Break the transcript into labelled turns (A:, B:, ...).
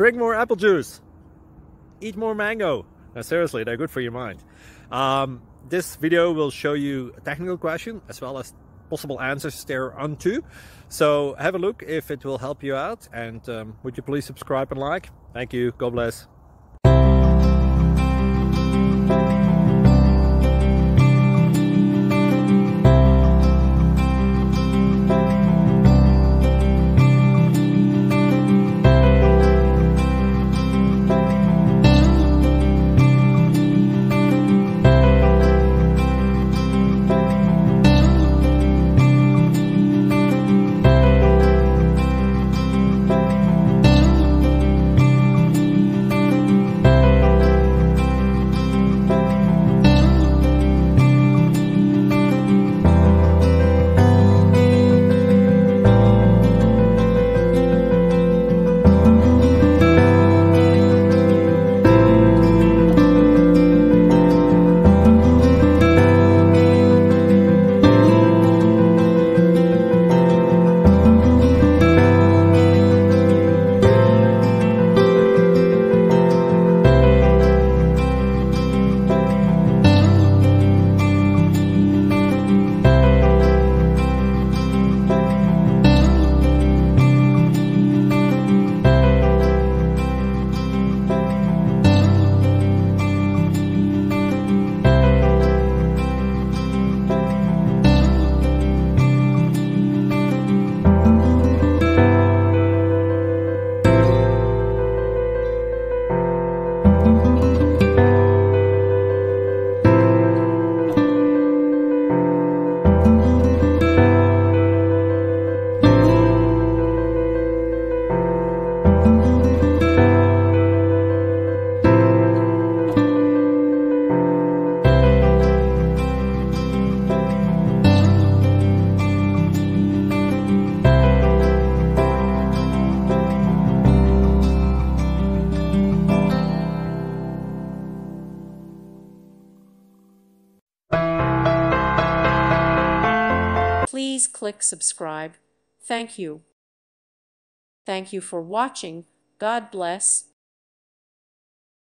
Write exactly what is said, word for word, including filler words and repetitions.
A: drink more apple juice, eat more mango. Now, seriously, they're good for your mind. Um, this video will show you a technical question as well as possible answers thereunto. So have a look if it will help you out, and um, would you please subscribe and like? Thank you. God bless.
B: Please click subscribe. Thank you. Thank you for watching. God bless.